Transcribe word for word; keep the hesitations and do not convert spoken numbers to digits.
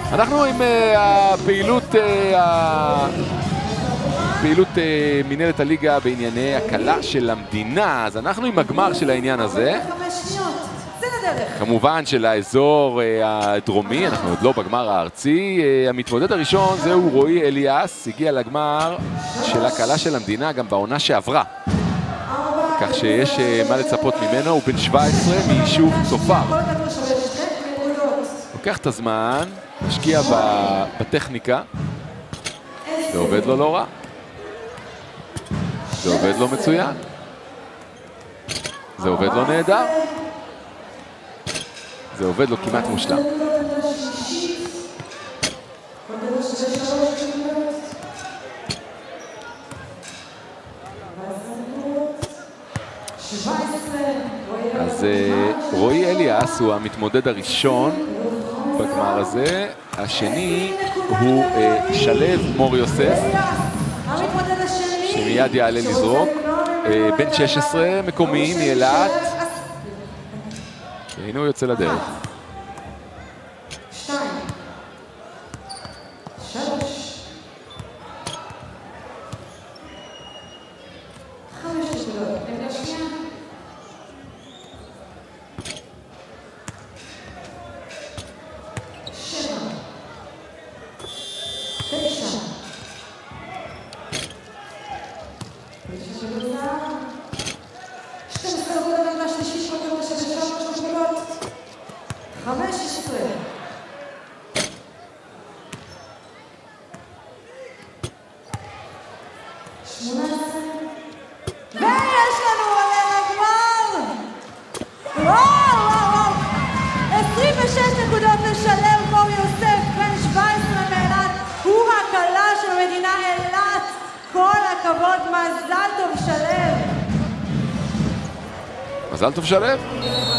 אנחנו עם הפעילות, פעילות מנהלת הליגה בענייני הקלה של המדינה, אז אנחנו עם הגמר של העניין הזה. כמובן של האזור הדרומי, אנחנו עוד לא בגמר הארצי. המתמודד הראשון זהו רועי אליאס, הגיע לגמר של הקלה של המדינה גם בעונה שעברה, כך שיש מה לצפות ממנו. הוא בן שבע עשרה מיישוב צופר, לוקח את הזמן, משקיע בטכניקה, זה עובד לו לא רע, זה עובד לו מצוין, זה עובד לו נהדר, זה עובד לו כמעט מושלם. אז רועי אליאס הוא המתמודד הראשון בגמר הזה. השני הוא שלב מור יוסף, שמיד יעלה לזרוק, בן שש עשרה, מקומי מאילת. הנה הוא יוצא לדרך. ויש לנו עולה לגמר! וואו וואו וואו! עשרים ושש נקודות לשלב מור יוסף, בן שבע עשרה מאילת, הוא הקלה של מדינה אילת. כל הכבוד, מזל טוב שלב. מזל טוב שלב.